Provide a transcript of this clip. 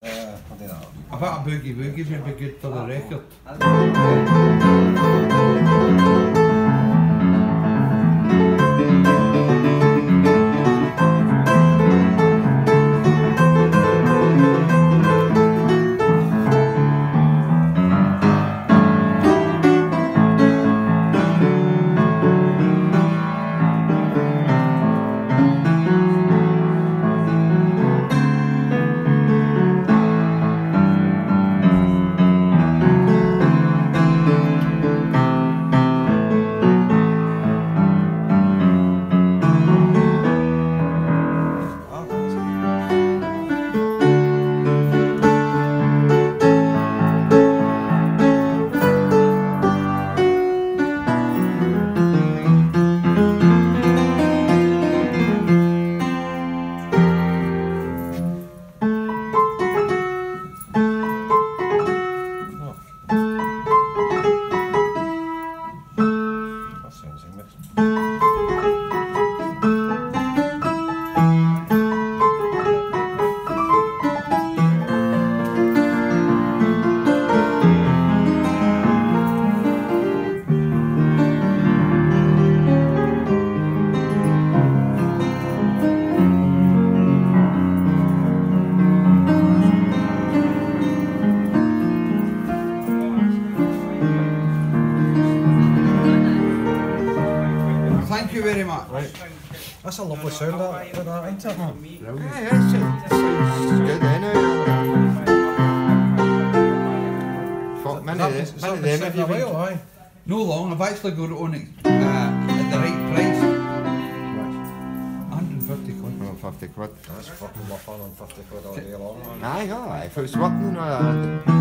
I don't know. I bet a boogie woogie would be good for the record. Thank you very much. Right. That's a lovely sound, that isn't it? Yeah, it sounds good anyway. Fuck, many of them have you been? No long, I've actually got it on at the right price. 150 quid. Oh, 50 quid. That's fucking more fun than 50 quid all day long, man. Aye, if it was working,